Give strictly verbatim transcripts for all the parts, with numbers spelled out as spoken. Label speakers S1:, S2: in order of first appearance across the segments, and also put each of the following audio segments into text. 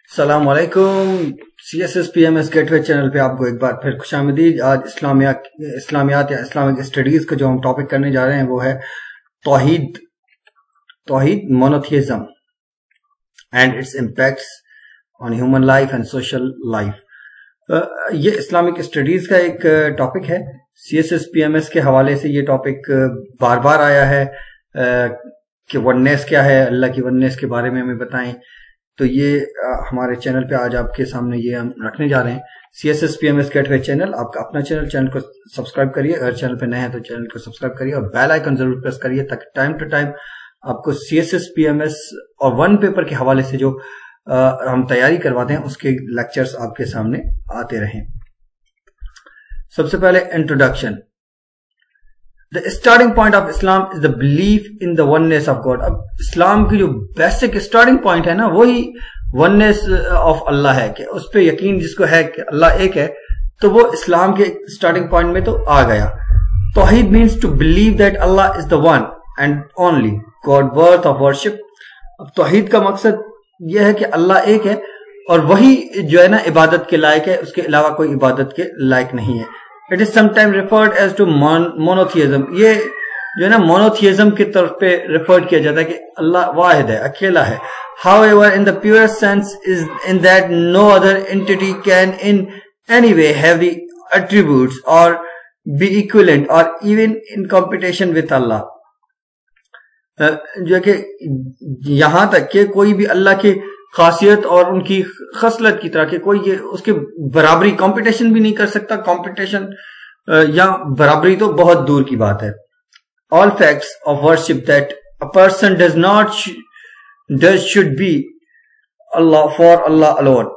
S1: अस्सलाम वालेकुम। C S S P M S gateway channel पे आपको एक बार फिर खुशामदीद। आज इस्लामियात इस्लामियात या इस्लामिक स्टडीज का जो हम टॉपिक करने जा रहे हैं वो है तौहीद तौहीद monotheism and its impacts on human life and social life. ये इस्लामिक स्टडीज का एक टॉपिक है। C S S P M S के हवाले से ये टॉपिक बार बार आया है कि वननेस क्या है, अल्लाह की वननेस के बारे में हमें बताएं। तो ये आ, हमारे चैनल पे आज आपके सामने ये हम रखने जा रहे हैं। C S S P M S gateway channel आपका अपना चैनल चैनल को सब्सक्राइब करिए। अगर चैनल पे नए हैं तो चैनल को सब्सक्राइब करिए और बेल आइकन जरूर प्रेस करिए ताकि टाइम टू टाइम आपको C S S P M S और वन पेपर के हवाले से जो आ, हम तैयारी करवाते हैं उसके लेक्चर्स आपके सामने आते रहें। सबसे पहले introduction. The starting point of Islam is the belief in the oneness of God। अब इस्लाम की जो बेसिक स्टार्टिंग पॉइंट है ना वही oneness of Allah है कि उस पर यकीन जिसको है कि अल्लाह एक है, तो वो इस्लाम के स्टार्टिंग पॉइंट में तो आ गया। Tawheed means to believe that Allah is the one and only God worth of worship. अब तौहीद का मकसद यह है कि अल्लाह एक है और वही जो है ना इबादत के लायक है, उसके अलावा कोई इबादत के लायक नहीं है। It is sometime referred as to monotheism. ये जो है ना मोनोथियज्म की तरफ पे रिफर्ड किया जाता है कि अल्लाह वाहिद है, अकेला है। However in the purest sense is in that no other entity can in any way have the attributes or be equivalent or even in competition with Allah. जो है कि यहां तक कि कोई भी अल्लाह की खासियत और उनकी खसलत की तरह के कोई ये उसके बराबरी कंपटीशन भी नहीं कर सकता। कंपटीशन या बराबरी तो बहुत दूर की बात है। All facts of worship that a person does not does should be Allah for Allah alone.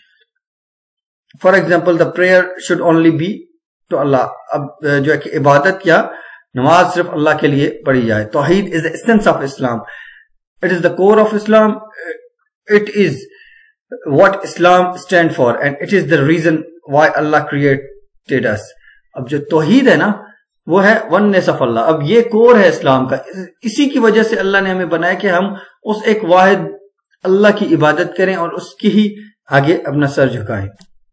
S1: For example the prayer should only be to Allah. अब जो है कि इबादत या नमाज सिर्फ अल्लाह के लिए पढ़ी जाए। Tawheed is the essence of Islam. It is the core of Islam. It is what Islam stand for and it is the reason why Allah created us। अब जो तौहीद है ना वो है oneness of Allah। अब ये कोर है इस्लाम का। इसी की वजह से अल्लाह ने हमें बनाया कि हम उस एक वाहिद अल्लाह की इबादत करें और उसकी ही आगे अपना सर झुकाएं।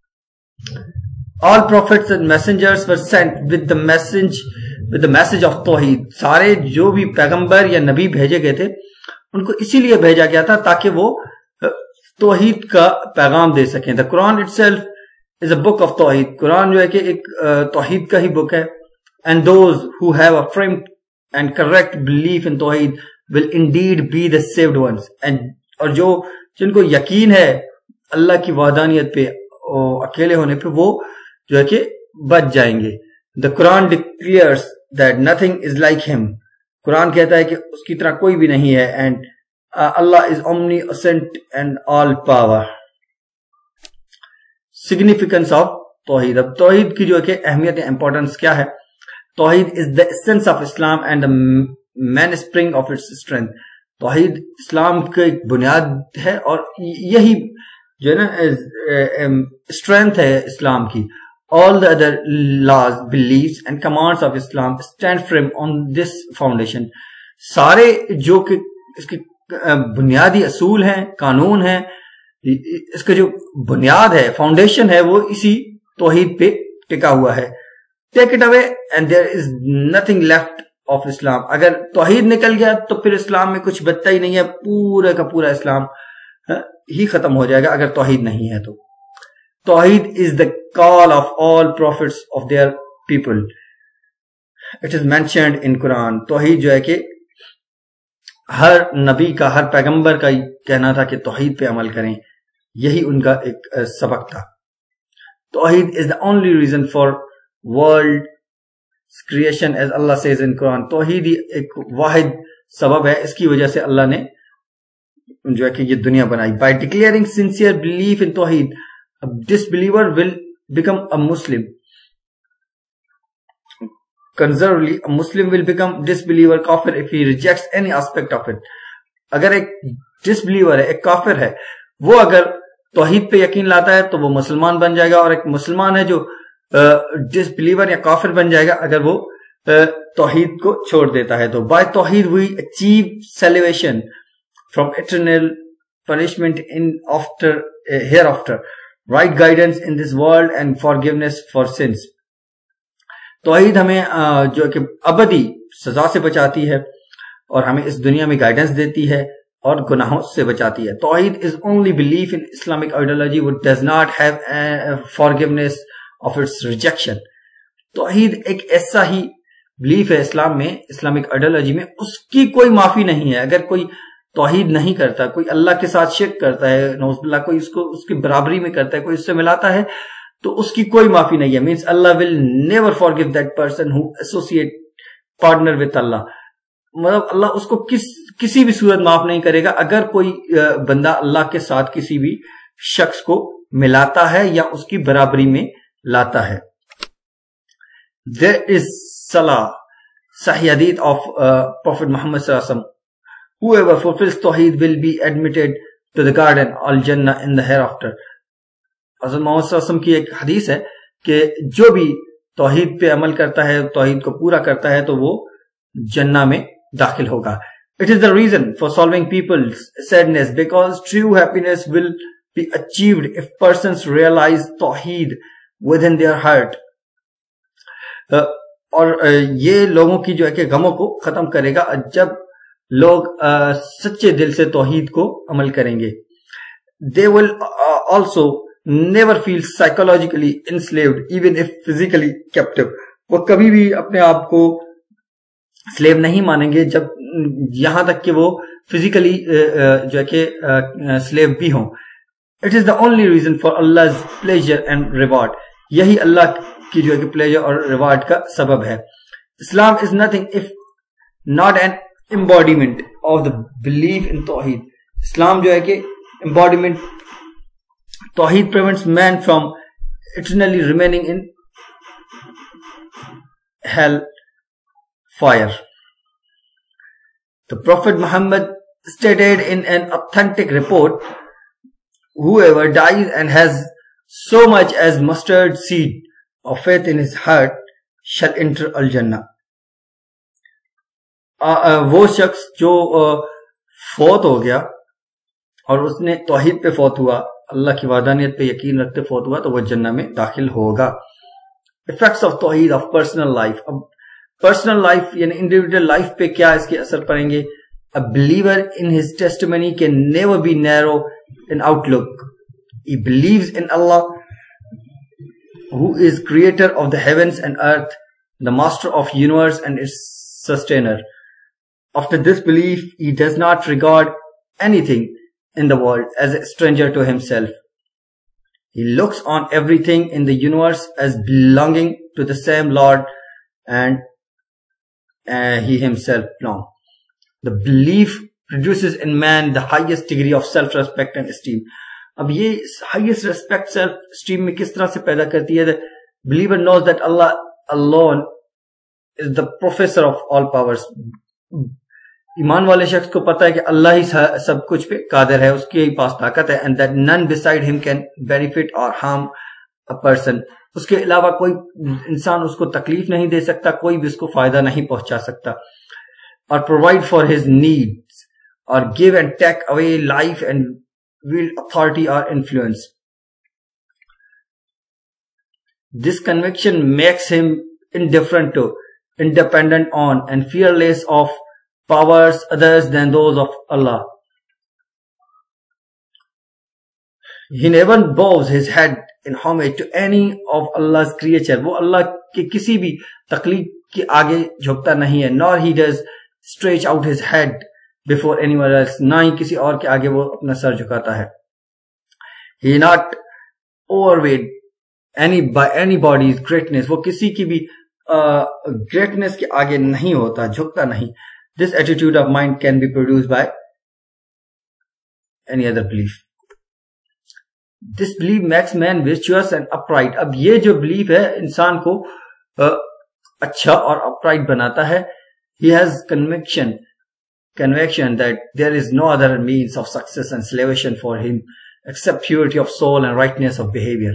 S1: All prophets and messengers were sent with the message with the message of तौहीद। सारे जो भी पैगंबर या नबी भेजे गए थे उनको इसीलिए भेजा गया था ताकि वो तौहीद का पैगाम दे सकें। The Quran itself is a book of Tawheed. Quran जो है कि एक तौहीद का ही बुक है। And those who have a frame and correct belief in Tawheed will indeed be the saved ones. And और जो जिनको यकीन है अल्लाह की वहदानियत पे और अकेले होने पे वो जो है कि बच जाएंगे। The Quran declares that nothing is like him. Quran कहता है कि उसकी तरह कोई भी नहीं है। And Allah is omniscient and all power. Significance of Tawheed. अब तौहीद की जो है कि अहमियत या इंपॉर्टेंस क्या है। Tawheed is the essence of Islam and the main spring of its strength. तौहीद इस्लाम की एक बुनियाद है और यही जो है ना स्ट्रेंथ है इस्लाम की। All the other laws, beliefs and commands of Islam stand firm on this foundation। सारे जो कि इसके बुनियादी असूल हैं, कानून हैं, इसका जो बुनियाद है, फाउंडेशन है, वो इसी तौहीद पे टिका हुआ है। Take it away and there is nothing left of Islam। अगर तौहीद निकल गया तो फिर इस्लाम में कुछ बचता ही नहीं है। पूरा का पूरा इस्लाम ही खत्म हो जाएगा अगर तौहीद नहीं है तो। Tawheed is the call of all prophets of their people. It is mentioned in Quran. तौहीद जो है कि हर नबी का, हर पैगंबर का कहना था कि तौहीद पे अमल करें। यही उनका एक सबक था। Tawheed is the only reason for world creation as Allah says in Quran. तौहीद ही एक वाहिद सबब है, इसकी वजह से अल्लाह ने जो है कि ये दुनिया बनाई। By declaring sincere belief in Tawheed a disbeliever will become a Muslim। Conversely, a Muslim will become disbeliever, kafir if he rejects any aspect of it। अगर एक disbeliever है, एक काफिर है, वो अगर तौहीद पे यकीन लाता है तो वो मुसलमान बन जाएगा। और एक मुसलमान है जो डिसबिलीवर या काफिर बन जाएगा अगर वो तौहीद को छोड़ देता है। तो by Tawheed we achieve salvation from eternal punishment in after uh, hereafter, right guidance in this world and forgiveness for sins. तौहीद हमें uh, जो कि अबदी सजा से बचाती है और हमें इस दुनिया में गाइडेंस देती है और गुनाहों से बचाती है. Tawheed is only belief in Islamic ideology which does not have forgiveness of its rejection. तौहीद एक ऐसा ही बिलीफ है इस्लाम में, इस्लामिक आइडियोलॉजी में, उसकी कोई माफी नहीं है. अगर कोई तौहीद नहीं करता, कोई अल्लाह के साथ शिर्क करता है, नौजुबिल्लाह, कोई इसको उसकी बराबरी में करता है, कोई उससे मिलाता है, तो उसकी कोई माफी नहीं है. Means Allah will never forgive that person who associate partner with Allah. मतलब अल्लाह उसको किस किसी भी सूरत माफ नहीं करेगा अगर कोई बंदा अल्लाह के साथ किसी भी शख्स को मिलाता है या उसकी बराबरी में लाता है. There is Salah, Sahih Hadith of uh, Prophet Muhammad sallallahu alaihi wasallam. Whoever fulfills Tawheed will be admitted to the garden Al-Jannah in the hereafter. हज़रत मोहम्मद सल्लल्लाहु अलैहि वसल्लम की एक हदीस है कि जो भी तौहीद पे अमल करता है, तौहीद को पूरा करता है, तो वो जन्नत में दाखिल होगा. It is the reason for solving people's sadness because true happiness will be achieved if persons realize Tawheed within their heart. Uh, और uh, ये लोगों की जो है कि गमों को खत्म करेगा जब लोग uh, सच्चे दिल से तौहीद को अमल करेंगे. They will uh, also never feel psychologically enslaved even if physically captive. वो कभी भी अपने आप को स्लेव नहीं मानेंगे जब यहां तक कि वो फिजिकली जो है कि स्लेव भी हों. It is the only reason for Allah pleasure and reward. यही अल्लाह की जो है कि प्लेजर और रिवॉर्ड का सबब है. Islam is nothing if not an embodiment of the belief in तौहीद. इस्लाम जो है कि एम्बॉडीमेंट तौहीद prevents man from eternally remaining in hell fire. The Prophet Muhammad stated in an authentic report, whoever dies and has so much as mustard seed of faith in his heart shall enter al-Jannah. वो शख्स जो फौत हो गया और उसने तौहीद पे फौत हुआ, अल्लाह की वादानियत पे यकीन रखते फौत हुआ, तो वह जन्नत में दाखिल होगा. इफेक्ट्स ऑफ तौहीद ऑफ पर्सनल लाइफ. अब पर्सनल लाइफ यानी इंडिविजुअल लाइफ पे क्या इसके असर पड़ेंगे? A believer in his testimony can never be narrow in outlook. He believes in Allah who is creator of the heavens and earth, the master of universe and its sustainer. After this belief he does not regard anything in the world as a stranger to himself. He looks on everything in the universe as belonging to the same lord and uh, he himself belong. The belief produces in man the highest degree of self-respect and esteem. अब ये highest respect, self-esteem में किस तरह से पैदा करती है? The believer knows that Allah alone is the professor of all powers. ईमान वाले शख्स को पता है कि अल्लाह ही सब कुछ पे कादिर है, उसके पास ताकत है, and that none beside him can benefit or harm a person. उसके अलावा कोई इंसान उसको तकलीफ नहीं दे सकता, कोई भी उसको फायदा नहीं पहुंचा सकता. और प्रोवाइड फॉर हिज नीड्स और give and take away life and wield authority or influence. This conviction makes him indifferent to, independent on, and fearless of powers others than those of Allah. He never bows his head in homage to any of Allah's creature. वो अल्लाह के किसी भी तकलीफ के आगे झुकता नहीं है. Nor he does stretch out his head before anyone else. ना ही किसी और के आगे वो अपना सर झुकाता है. He not overweight any by anybody's greatness. वो किसी की भी uh, greatness के आगे नहीं होता, झुकता नहीं. This attitude of mind can be produced by any other belief. This belief makes man virtuous and upright. अब ये जो belief है इंसान को uh, अच्छा और upright बनाता है. He has conviction, conviction that there is no other means of success and salvation for him except purity of soul and rightness of behavior.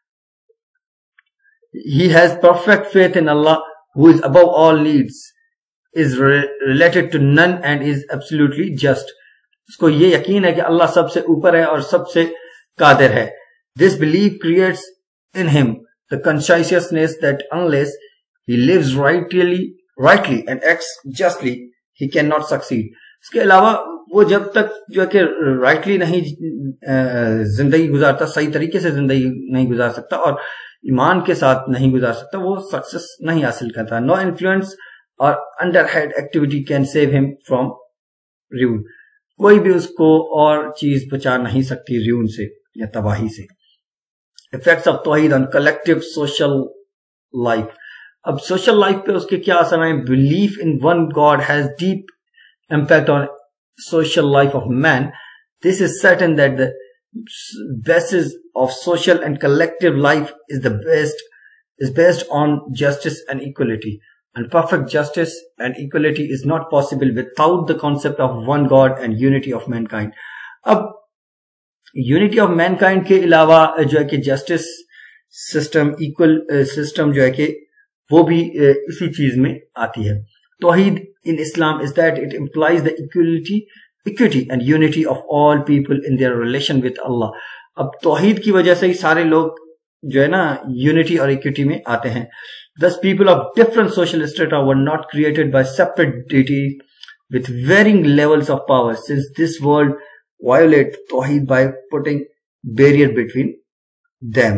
S1: He has perfect faith in Allah, who is above all needs, is re related to none, and is absolutely just. उसको ये यकीन है कि अल्लाह सबसे ऊपर है और सबसे कादिर है. This belief creates in him the consciousness that unless he lives rightly rightly and acts justly he can not succeed. इसके अलावा वो जब तक जो है कि राइटली नहीं जिंदगी गुजारता, सही तरीके से जिंदगी नहीं गुजार सकता और ईमान के साथ नहीं गुजार सकता, वो सक्सेस नहीं हासिल करता. नो इन्फ्लुएंस और underhand activity can save him from ruin. कोई भी उसको और चीज बचा नहीं सकती ruin से या तबाही से. इफेक्ट्स ऑफ तौहीद ऑन कलेक्टिव सोशल लाइफ. अब सोशल लाइफ पे उसके क्या असर है? Belief in one God has deep impact on social life of man. This is certain that the basis of social and collective life is the best is based on justice and equality. And perfect justice and equality is not possible without the concept of one God and unity of mankind. अब unity of mankind के अलावा जो है कि justice system, equal system जो है कि वो भी इसी चीज में आती है. Tawheed in Islam is that it implies the equality, equity and unity of all people in their relation with Allah. अब तौहीद की वजह से ही सारे लोग जो है ना यूनिटी और इक्विटी में आते हैं. Thus people of different social strata were not created by separate deities with varying levels of power, since this world violates tawheed by putting barrier between them.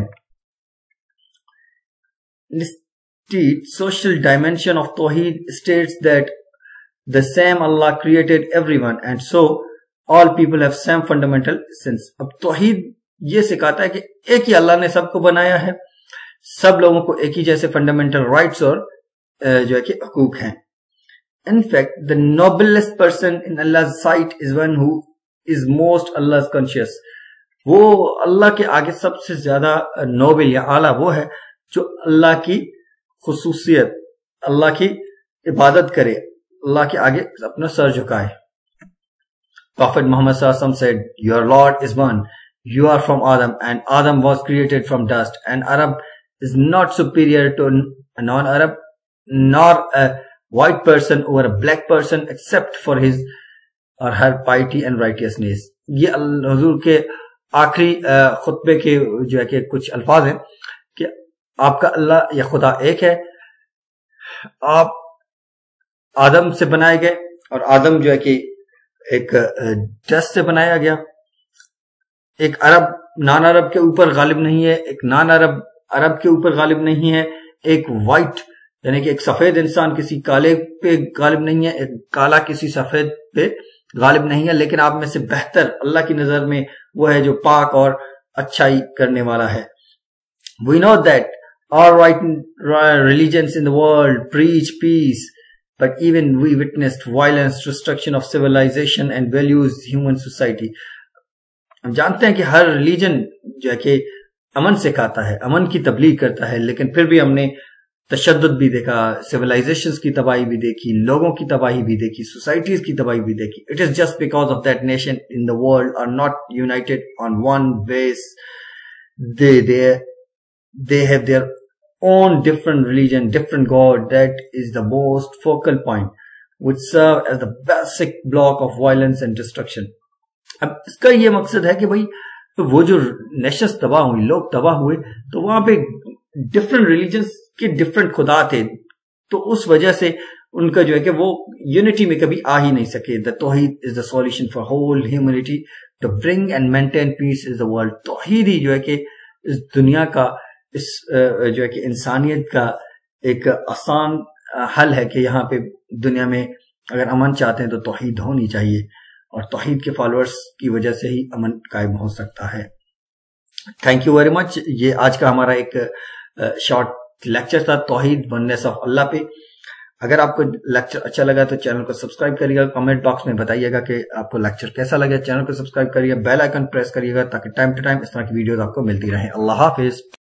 S1: The social dimension of Tawheed states that the same Allah created everyone and so all people have same fundamental sense. अब Tawheed ये सिखाता है कि एक ही अल्लाह ने सबको बनाया है, सब लोगों को एक ही जैसे फंडामेंटल राइट्स और जो है कि हकूक हैं. In fact, the noblest person in Allah's sight is one who is most Allah's conscious. वो अल्लाह के आगे सबसे ज्यादा नोबल या आला वो है जो अल्लाह की खुसूसियत, अल्लाह की इबादत करे, अल्लाह के आगे अपना सर झुकाए. Prophet Muhammad sallallahu alaihi wasallam said, "Your Lord is one. You are from Adam, and Adam was created from dust. An Arab is not superior to a non-Arab, nor a white person over a black person, except for his or her piety and righteousness." ये हुजूर के आखिरी खुतबे के जो है कि कुछ अल्फाज हैं कि आपका अल्लाह या खुदा एक है. आप आदम से बनाए गए और आदम जो है कि एक डस्ट से बनाया गया. एक अरब नॉन अरब के ऊपर गालिब नहीं है, एक नॉन अरब अरब के ऊपर गालिब नहीं है, एक वाइट यानी कि एक सफेद इंसान किसी काले पे गालिब नहीं है, एक काला किसी सफेद पे गालिब नहीं है, लेकिन आप में से बेहतर अल्लाह की नजर में वो है जो पाक और अच्छाई करने वाला है. We know that all right religions in the world preach peace, but even we witnessed violence, destruction of civilization and values human society. हम जानते हैं कि हर रिलीजन जो है कि अमन सिखाता है, अमन की तबलीग करता है, लेकिन फिर भी हमने तशद्दुद भी देखा, सिविलाइजेशंस की तबाही भी देखी, लोगों की तबाही भी देखी, सोसाइटीज की तबाही भी देखी. It is just because of that nation in the world are not united on one base. They they they have their own different religion, different God. That is the most focal point, which serve as the basic block of violence and destruction. अब इसका ये मकसद है कि भाई तो वो जो नेशंस तबाह हुई, लोग तबाह हुए, तो वहां पे डिफरेंट रिलीजन्स के डिफरेंट खुदा थे, तो उस वजह से उनका जो है कि वो यूनिटी में कभी आ ही नहीं सके. द तौहीद is the solution for whole humanity to bring and maintain peace is the world. तौहीद ही जो है कि इस दुनिया का, इस जो है कि इंसानियत का एक आसान हल है कि यहाँ पे दुनिया में अगर अमन चाहते हैं तो तौहीद होनी चाहिए, और तौहीद के फॉलोअर्स की वजह से ही अमन कायम हो सकता है. Thank you very much. ये आज का हमारा एक शॉर्ट लेक्चर था तौहीद, वननेस ऑफ अल्लाह पे. अगर आपको लेक्चर अच्छा लगा तो चैनल को सब्सक्राइब करिएगा, कमेंट बॉक्स में बताइएगा कि आपको लेक्चर कैसा लगा. चैनल को सब्सक्राइब करिएगा, बेल आइकन प्रेस करिएगा ताकि टाइम टू टाइम इस तरह की वीडियोस आपको मिलती रहे. अल्लाह हाफिज.